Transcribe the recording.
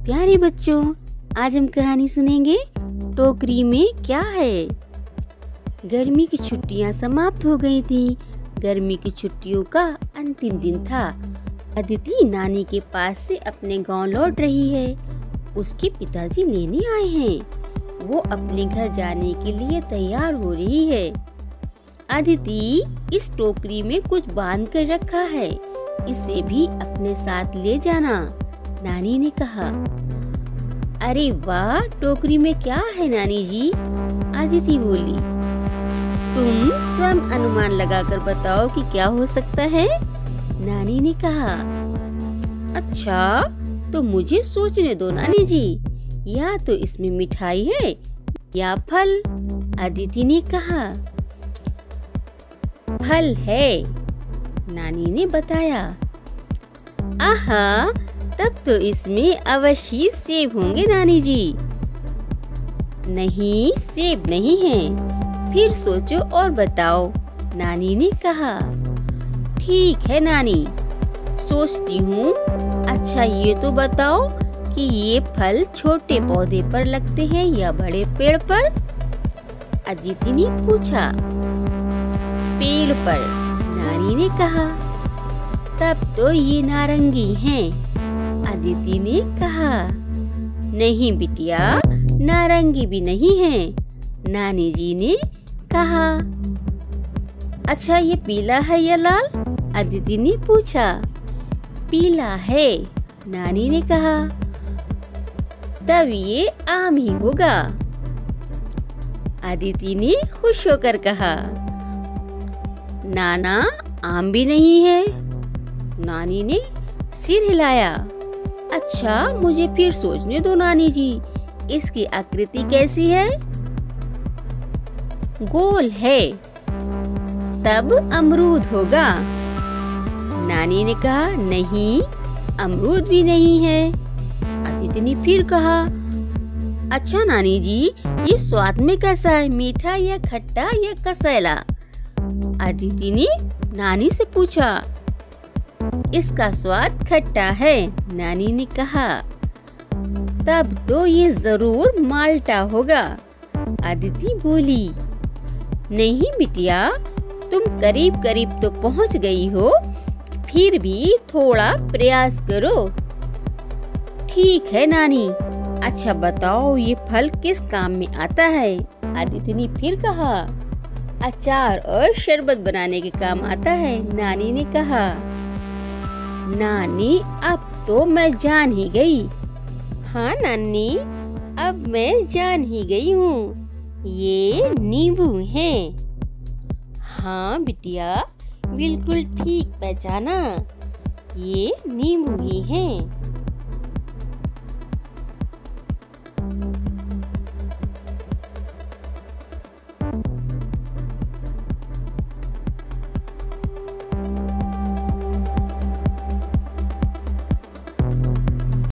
प्यारे बच्चों, आज हम कहानी सुनेंगे टोकरी में क्या है। गर्मी की छुट्टियां समाप्त हो गई थी। गर्मी की छुट्टियों का अंतिम दिन था। अदिति नानी के पास से अपने गांव लौट रही है। उसके पिताजी लेने आए हैं। वो अपने घर जाने के लिए तैयार हो रही है। अदिति, इस टोकरी में कुछ बांध कर रखा है, इसे भी अपने साथ ले जाना, नानी ने कहा। अरे वाह, टोकरी में क्या है नानी जी? अदिति बोली। तुम स्वयं अनुमान लगाकर बताओ कि क्या हो सकता है, नानी ने कहा। अच्छा, तो मुझे सोचने दो नानी जी, या तो इसमें मिठाई है या फल, अदिति ने कहा। फल है, नानी ने बताया। आहा, तब तो इसमें अवश्य सेब होंगे नानी जी। नहीं, सेब नहीं है। फिर सोचो और बताओ, नानी ने कहा। ठीक है नानी, सोचती हूँ। अच्छा, ये तो बताओ कि ये फल छोटे पौधे पर लगते हैं या बड़े पेड़ पर, अदिति ने पूछा। पेड़ पर, नानी ने कहा। तब तो ये नारंगी हैं, अदिति ने कहा। नहीं बिटिया, नारंगी भी नहीं है, नानी जी ने कहा। अच्छा, ये पीला है या लाल, अदिति ने पूछा। पीला है, नानी ने कहा। तब ये आम ही होगा, अदिति ने खुश होकर कहा। नाना, आम भी नहीं है, नानी ने सिर हिलाया। अच्छा, मुझे फिर सोचने दो नानी जी, इसकी आकृति कैसी है? गोल है। तब अमरूद होगा, नानी ने कहा। नहीं, अमरूद भी नहीं है, अदिति ने फिर कहा। अच्छा नानी जी, ये स्वाद में कैसा है, मीठा या खट्टा या कसैला, अदिति ने नानी से पूछा। इसका स्वाद खट्टा है, नानी ने कहा। तब तो ये जरूर माल्टा होगा, अदिति बोली। नहीं बिटिया, तुम करीब करीब तो पहुंच गई हो, फिर भी थोड़ा प्रयास करो। ठीक है नानी। अच्छा बताओ, ये फल किस काम में आता है, अदिति ने फिर कहा। अचार और शरबत बनाने के काम आता है, नानी ने कहा। नानी, अब तो मैं जान ही गई। हाँ नानी, अब मैं जान ही गई हूँ, ये नींबू हैं। हाँ बिटिया, बिल्कुल ठीक पहचाना, ये नींबू ही हैं।